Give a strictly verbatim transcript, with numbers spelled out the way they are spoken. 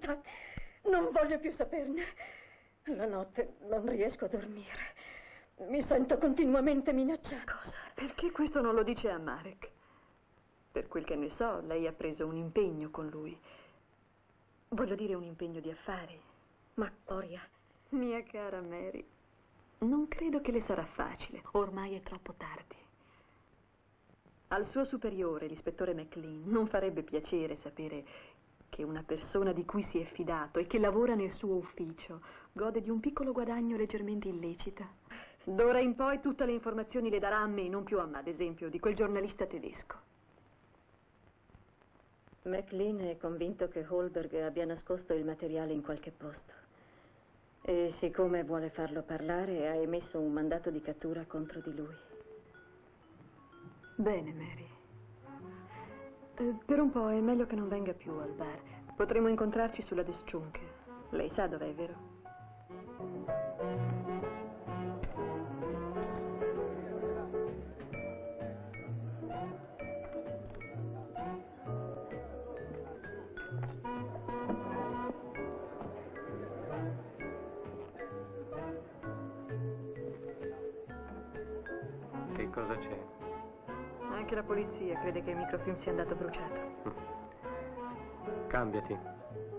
basta. Non voglio più saperne. La notte non riesco a dormire. Mi sento continuamente minacciata. Cosa? Perché questo non lo dice a Marek? Per quel che ne so, lei ha preso un impegno con lui. Voglio dire, un impegno di affari. Ma Gloria... Mia cara Mary, non credo che le sarà facile. Ormai è troppo tardi. Al suo superiore, l'ispettore McLean, non farebbe piacere sapere che una persona di cui si è fidato e che lavora nel suo ufficio gode di un piccolo guadagno leggermente illecito. D'ora in poi tutte le informazioni le darà a me, non più a me, ad esempio, di quel giornalista tedesco. McLean è convinto che Holberg abbia nascosto il materiale in qualche posto. E siccome vuole farlo parlare, ha emesso un mandato di cattura contro di lui. Bene, Mary. Eh, per un po' è meglio che non venga più al bar. Potremo incontrarci sulla Deschunke. Lei sa dov'è, vero? Che cosa c'è? Anche la polizia crede che il microfilm sia andato bruciato. Cambiati.